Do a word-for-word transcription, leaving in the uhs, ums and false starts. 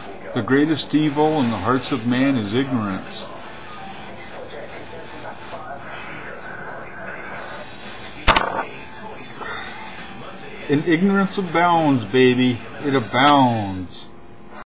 The greatest evil in the hearts of man is ignorance. And ignorance abounds, baby. It abounds.